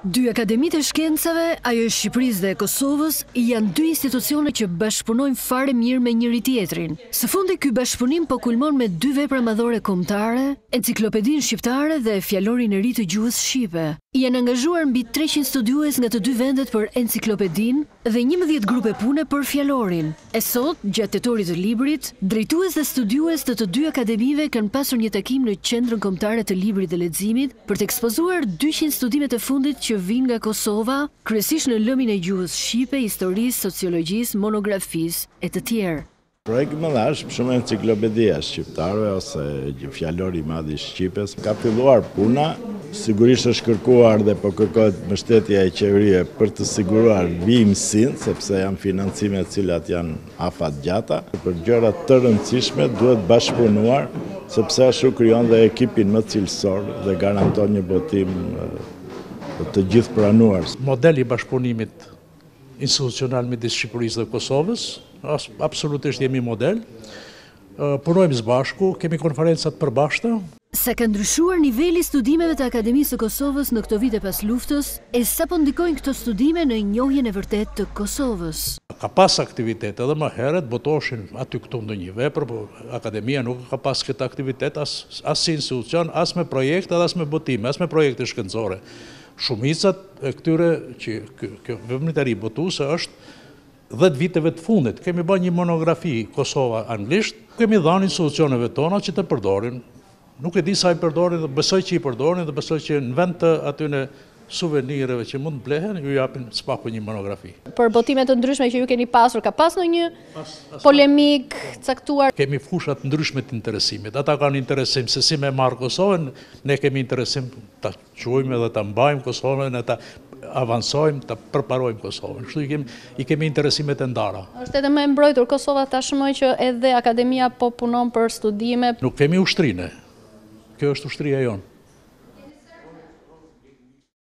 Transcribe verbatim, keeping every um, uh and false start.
Dy akademitë e shkencave, ajo e Shqipërisë dhe e Kosovës, janë dy institucione që bashkëpunojnë fare mirë me njëri tjetrin. Së fundi ky bashkëpunim po kulmon me dy vepra madhore kombëtare, Enciklopedinë Shqiptare dhe Fjalorin e Ri të Gjuhës Shqipe. Janë angazhuar mbi treqind studiues nga të dy vendet për Enciklopedinë dhe njëmbëdhjetë grupe pune për Fjalorin. E sot, gjatë tetorit të librit, drejtues dhe studiues të të dy akademive kanë pasur një takim në Qendrën Kombëtare të Librit dhe Leximit për të ekspozuar dyqind studimet e fundit që vijnë nga Kosova, kryesisht në lëmin e gjuhës shqipe, historisë, sociologjisë, monografisë e të tjerë. Projekt më dhash, shumë enciklopedia shqiptarëve ose fjalori i madh i Shqipës. Ka filluar puna, sigurisht është kërkuar dhe po kërkohet mbështetja e qeverisë për të siguruar vijimsinë, sepse janë financime të cilat janë afatgjata. Për gjëra të rëndësishme duhet bashkëpunuar, sepse ashtu krijon dhe ekipin më cilësor dhe garanton një botim të gjithë pranuar. Modeli i bashkëpunimit institucional midis Shqipërisë dhe Kosovës, absolutisht jemi model. Punojmë së bashku, kemi konferencat përbashkëta. Sa ka ndryshuar niveli i studimeve të Akademisë së Kosovës në këto vite pas luftës, e sa po ndikojnë këto studime në njohjen e vërtetë të Kosovës. Ka pas aktivitet edhe më herët, botoshin aty këtu ndonjë vepër, por akademia nuk ka pas këtë aktivitet as as si institucion, as me projekte, as me botime, as me projekte shkencore. Shumicat e këtyre që kjo vëmëritari botuese është dhjetë viteve të fundit. Kemi bërë një monografi Kosova anglisht, kemi dhënë institucioneve tona që të përdorin. Nuk e di sa i përdorin, dhe besoj që i përdorin dhe besoj që në vend të atyne suvenireve që mund të blehen, ju japin spaku një monografi. Për botimet të ndryshme që ju keni pasur, ka pas në një polemik caktuar? Kemi fushat ndryshme të interesimit. Ata kanë interesim se si me marrë Kosovën, ne kemi interesim të quajmë dhe të mbajmë Kosovën, të avansojmë, të përparojmë Kosovën. Kështu i kemi, i kemi interesimet e ndara. Është edhe më e mbrojtur Kosova tashmë që edhe akademia po punon për studime? Nuk kemi ushtrinë. Kjo është ushtria jonë.